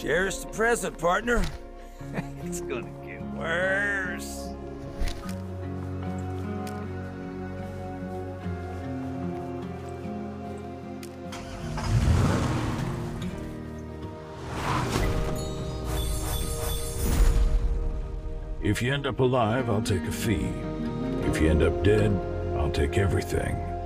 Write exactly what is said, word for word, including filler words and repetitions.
Cherish the present, partner. It's gonna get worse. If you end up alive, I'll take a fee. If you end up dead, I'll take everything.